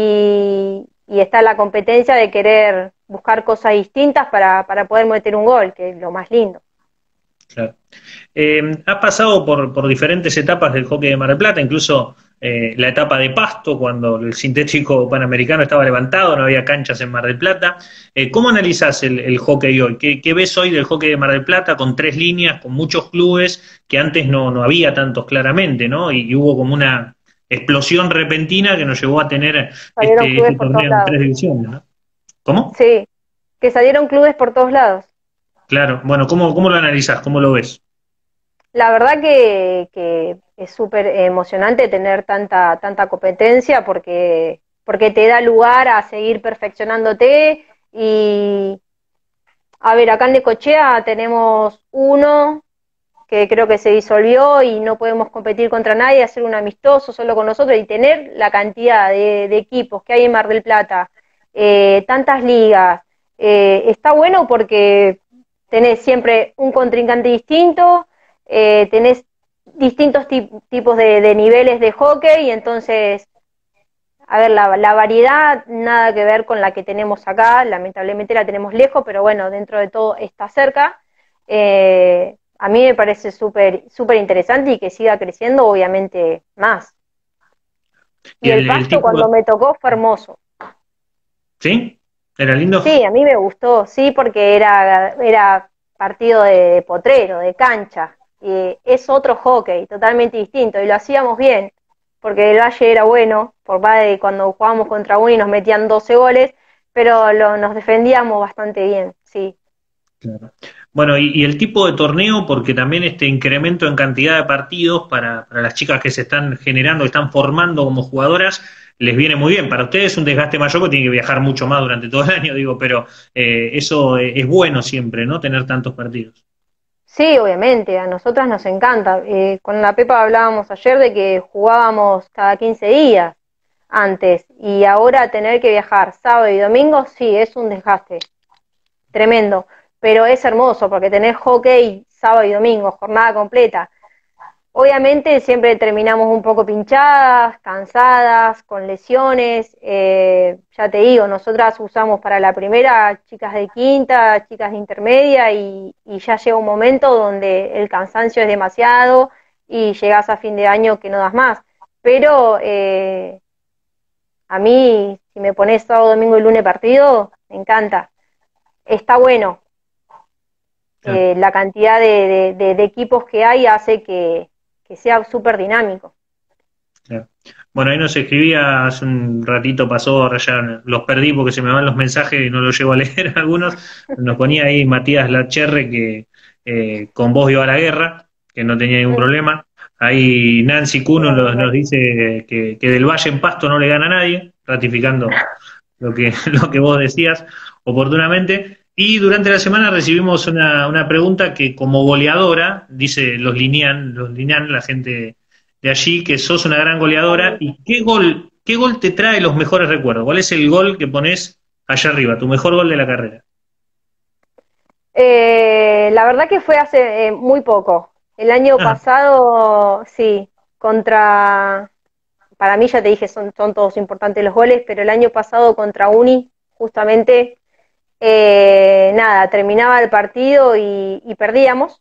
y, y está la competencia de querer buscar cosas distintas para, para poder meter un gol, que es lo más lindo. Claro. Eh, has pasado por, por diferentes etapas del hockey de Mar del Plata, incluso eh, la etapa de Pasto, cuando el sintético panamericano estaba levantado, no había canchas en Mar del Plata. Eh, ¿Cómo analizás el, el hockey hoy? ¿Qué, qué ves hoy del hockey de Mar del Plata con tres líneas, con muchos clubes que antes no, no había tantos claramente, ¿no? Y, y hubo como una explosión repentina que nos llevó a tener Salieron este, clubes este por todos torneo en lados. tres divisiones, ¿no? ¿Cómo? Sí, que salieron clubes por todos lados. Claro. Bueno, ¿cómo, cómo lo analizás? ¿Cómo lo ves? La verdad que, que es súper emocionante tener tanta, tanta competencia porque, porque te da lugar a seguir perfeccionándote y, a ver, acá en Necochea tenemos uno que creo que se disolvió y no podemos competir contra nadie, hacer un amistoso solo con nosotros y tener la cantidad de, de equipos que hay en Mar del Plata, eh, tantas ligas, eh, está bueno porque tenés siempre un contrincante distinto, eh, tenés distintos tip- tipos de, de niveles de hockey y entonces, a ver, la, la variedad nada que ver con la que tenemos acá, lamentablemente la tenemos lejos, pero bueno, dentro de todo está cerca. Eh, a mí me parece súper súper interesante y que siga creciendo, obviamente, más. Y Y el el, el pasto tipo, cuando me tocó fue hermoso. ¿sí? ¿Era lindo? Sí, a mí me gustó, sí, porque era, era partido de, de potrero, de cancha. Y es otro hockey, totalmente distinto, y lo hacíamos bien, porque el Valle era bueno, por más de cuando jugábamos contra uno y nos metían doce goles, pero lo, nos defendíamos bastante bien, sí. Claro. Bueno, y, y el tipo de torneo, porque también este incremento en cantidad de partidos para, para las chicas que se están generando, que están formando como jugadoras, les viene muy bien. Para ustedes es un desgaste mayor porque tienen que viajar mucho más durante todo el año, digo, pero eh, eso es bueno siempre, ¿no? Tener tantos partidos. Sí, obviamente, a nosotras nos encanta. Eh, con la Pepa hablábamos ayer de que jugábamos cada quince días antes y ahora tener que viajar sábado y domingo, sí, es un desgaste tremendo, pero es hermoso porque tener hockey sábado y domingo, jornada completa. Obviamente siempre terminamos un poco pinchadas, cansadas, con lesiones, eh, ya te digo, nosotras usamos para la primera chicas de quinta, chicas de intermedia y, y ya llega un momento donde el cansancio es demasiado y llegas a fin de año que no das más. Pero eh, a mí, si me pones sábado, domingo y lunes partido, me encanta. Está bueno. Claro. Eh, la cantidad de, de, de, de equipos que hay hace que que sea súper dinámico. Claro. Bueno, ahí nos escribía, hace un ratito pasó, ya los perdí porque se me van los mensajes y no los llevo a leer algunos, nos ponía ahí Matías Lacherre que eh, con vos iba a la guerra, que no tenía ningún problema. Ahí Nancy Cuno nos, nos dice que, que del Valle en Pasto no le gana a nadie, ratificando lo que, lo que vos decías oportunamente. Y durante la semana recibimos una, una pregunta que como goleadora, dice los Linian, los Linian, la gente de allí, que sos una gran goleadora. ¿Y qué gol, qué gol te trae los mejores recuerdos? ¿Cuál es el gol que pones allá arriba, tu mejor gol de la carrera? Eh, la verdad que fue hace eh, muy poco. El año Ah, pasado, sí, contra, para mí ya te dije, son, son todos importantes los goles, pero el año pasado contra Uni, justamente, eh, nada, terminaba el partido y, y perdíamos.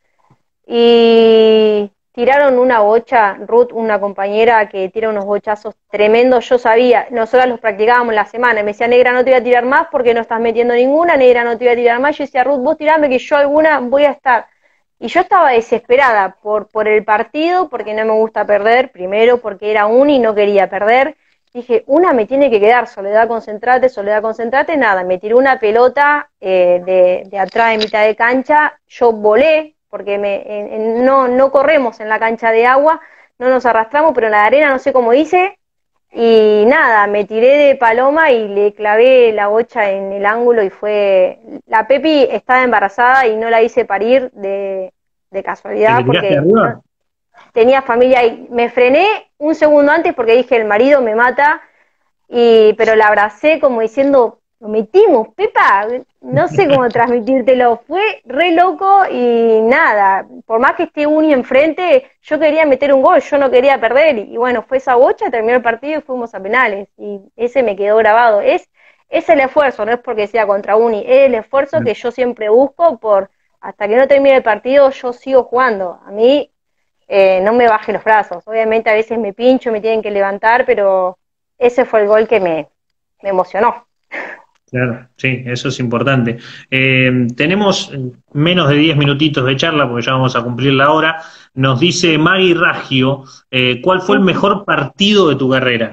Y tiraron una bocha, Ruth, una compañera que tira unos bochazos tremendos, yo sabía, nosotros los practicábamos la semana, y me decía, negra, no te voy a tirar más porque no estás metiendo ninguna, negra, no te voy a tirar más, yo decía, Ruth, vos tirame que yo alguna voy a estar. Y yo estaba desesperada por, por el partido, porque no me gusta perder, primero porque era una y no quería perder. Dije, una me tiene que quedar, Soledad, concentrate, Soledad, concentrate, nada, me tiró una pelota eh, de, de atrás de mitad de cancha, yo volé, porque me, en, en, no, no corremos en la cancha de agua, no nos arrastramos, pero en la arena no sé cómo hice, y nada, me tiré de paloma y le clavé la bocha en el ángulo y fue... La Pepi estaba embarazada y no la hice parir de, de casualidad porque no, tenía familia y me frené un segundo antes porque dije el marido me mata, y pero la abracé como diciendo, lo metimos, Pepa, no sé cómo transmitírtelo, fue re loco y nada, por más que esté Uni enfrente, yo quería meter un gol, yo no quería perder, y bueno, fue esa bocha, terminó el partido y fuimos a penales, y ese me quedó grabado, es, es el esfuerzo, no es porque sea contra Uni, es el esfuerzo que yo siempre busco por, hasta que no termine el partido, yo sigo jugando, a mí eh, no me baje los brazos, obviamente a veces me pincho, me tienen que levantar, pero ese fue el gol que me, me emocionó. Claro, sí, eso es importante. Eh, tenemos menos de diez minutitos de charla porque ya vamos a cumplir la hora. Nos dice Maggie Raggio, eh, ¿cuál fue el mejor partido de tu carrera?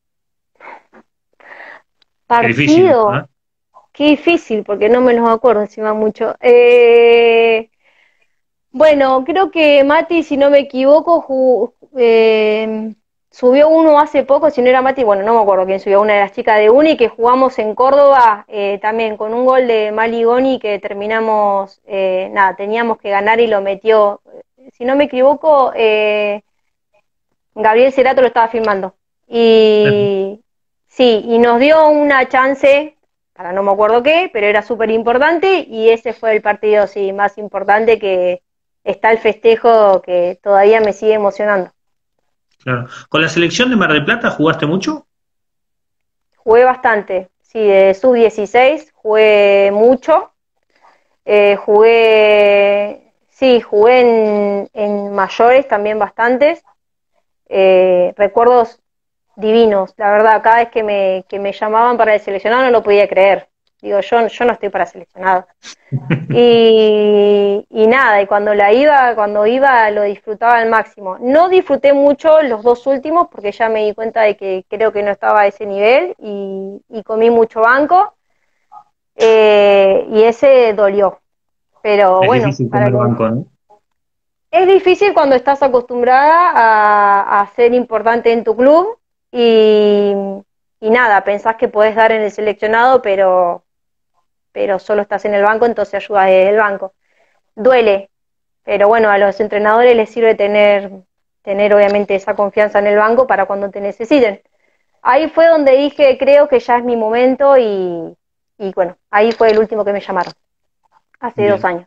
Partido, qué difícil, ¿eh? Qué difícil, porque no me los acuerdo encima mucho. Eh, bueno, creo que Mati, si no me equivoco, jugó, eh, subió uno hace poco, si no era Mati, bueno, no me acuerdo quién subió, una de las chicas de Uni, que jugamos en Córdoba, eh, también con un gol de Maligoni que terminamos, eh, nada, teníamos que ganar y lo metió, si no me equivoco, eh, Gabriel Cerato lo estaba filmando. Y sí, y nos dio una chance, para no me acuerdo qué, pero era súper importante, y ese fue el partido, sí, más importante, que está el festejo que todavía me sigue emocionando. Claro. ¿Con la selección de Mar del Plata jugaste mucho? Jugué bastante, sí, de sub dieciséis jugué mucho, eh, jugué, sí, jugué en, en mayores también bastantes, eh, recuerdos divinos, la verdad, cada vez que me, que me llamaban para el seleccionado no lo podía creer, digo, yo, yo no estoy para seleccionado. Y, y nada, y cuando la iba, cuando iba lo disfrutaba al máximo. No disfruté mucho los dos últimos porque ya me di cuenta de que creo que no estaba a ese nivel y, y comí mucho banco, eh, y ese dolió. Pero Es bueno, difícil para comer que, banco, ¿no? es difícil cuando estás acostumbrada a, a ser importante en tu club y, y nada, pensás que podés dar en el seleccionado, pero, pero solo estás en el banco, entonces ayudas desde el banco. Duele, pero bueno, a los entrenadores les sirve tener, tener obviamente esa confianza en el banco para cuando te necesiten. Ahí fue donde dije, creo que ya es mi momento y, y bueno, ahí fue el último que me llamaron, hace dos Bien, años.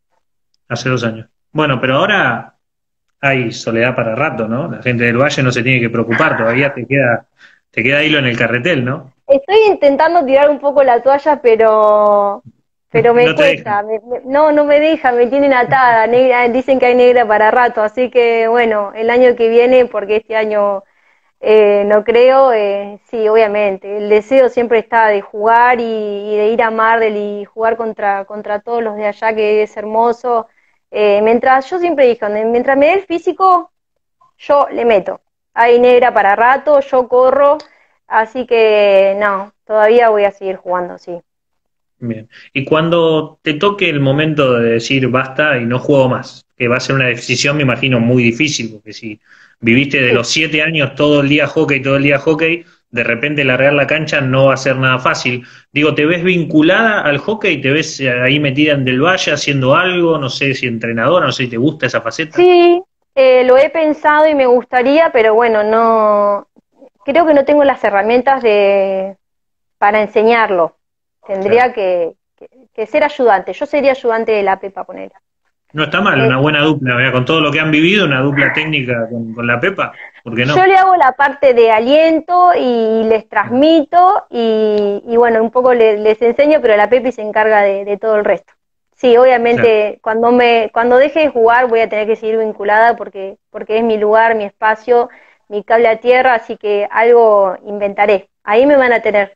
hace dos años. Bueno, pero ahora hay soledad para rato, ¿no? La gente del Valle no se tiene que preocupar, todavía te queda, te queda hilo en el carretel, ¿no? Estoy intentando tirar un poco la toalla, pero pero me No te cuesta, dejan. me- me- no, no me deja, me tienen atada, negra, dicen que hay negra para rato, así que bueno, el año que viene, porque este año eh, no creo, eh, sí, obviamente, el deseo siempre está de jugar y, y de ir a Mardel y jugar contra, contra todos los de allá, que es hermoso. Eh, mientras, yo siempre dije, mientras me dé el físico, yo le meto. Hay negra para rato, yo corro, así que no, todavía voy a seguir jugando, sí. Bien. Y cuando te toque el momento de decir basta y no juego más, que va a ser una decisión, me imagino, muy difícil, porque si viviste de Sí, los siete años todo el día hockey, todo el día hockey, de repente largar la cancha no va a ser nada fácil. Digo, ¿te ves vinculada al hockey? ¿Te ves ahí metida en Del Valle haciendo algo? No sé si entrenadora, no sé si te gusta esa faceta. sí, eh, lo he pensado y me gustaría, pero bueno, no, creo que no tengo las herramientas de, para enseñarlo. Claro. Tendría que, que, que ser ayudante. Yo sería ayudante de la Pepa, poner. No está mal, Eh, una buena dupla, ¿verdad? Con todo lo que han vivido, una dupla técnica con, con la Pepa, ¿por qué yo no? le hago la parte de aliento y les transmito y, y bueno, un poco le- les enseño, pero la Pepi se encarga de, de todo el resto. Sí, Claro. obviamente cuando me cuando deje de jugar voy a tener que seguir vinculada porque porque es mi lugar, mi espacio, mi cable a tierra, así que algo inventaré. Ahí me van a tener.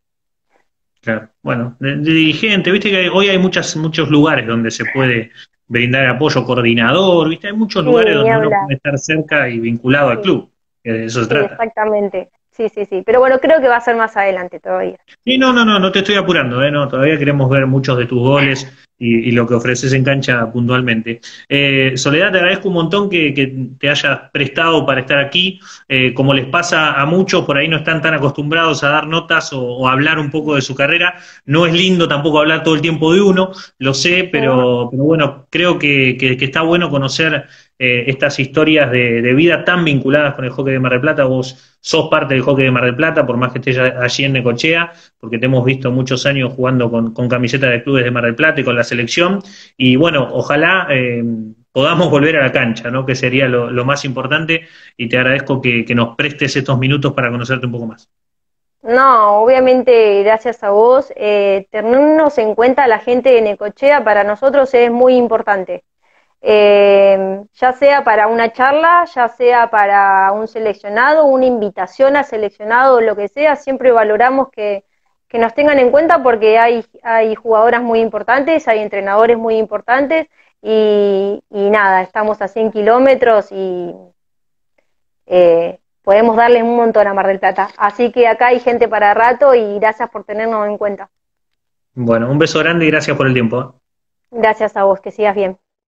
Claro, bueno, de, de dirigente, viste que hoy hay muchas, muchos lugares donde se puede brindar apoyo coordinador, viste, hay muchos Sí, lugares ni donde uno hablar. puede estar cerca y vinculado al Sí, club, que de eso se sí, trata. exactamente. Sí, sí, sí. Pero bueno, creo que va a ser más adelante todavía. Y no, no, no, no te estoy apurando, ¿eh? No, todavía queremos ver muchos de tus goles y, y lo que ofreces en cancha puntualmente. Eh, Soledad, te agradezco un montón que, que te hayas prestado para estar aquí. Eh, como les pasa a muchos, por ahí no están tan acostumbrados a dar notas o, o hablar un poco de su carrera. No es lindo tampoco hablar todo el tiempo de uno, lo sé, Sí. pero, pero bueno, creo que, que, que está bueno conocer eh, estas historias de, de vida tan vinculadas con el hockey de Mar del Plata. Vos sos parte del hockey de Mar del Plata, por más que estés allí en Necochea, porque te hemos visto muchos años jugando con, con camiseta de clubes de Mar del Plata y con la selección. Y bueno, ojalá eh, podamos volver a la cancha, ¿no? Que sería lo, lo más importante. Y te agradezco que, que nos prestes estos minutos para conocerte un poco más. No, obviamente gracias a vos. Eh, tenernos en cuenta la gente de Necochea para nosotros es muy importante. Eh, ya sea para una charla, ya sea para un seleccionado, una invitación a seleccionado, lo que sea, siempre valoramos que, que nos tengan en cuenta porque hay, hay jugadoras muy importantes, hay entrenadores muy importantes y, y nada, estamos a cien kilómetros y eh, podemos darles un montón a Mar del Plata. Así que acá hay gente para rato y gracias por tenernos en cuenta. Bueno, un beso grande y gracias por el tiempo. ¿Eh? Gracias a vos, que sigas bien.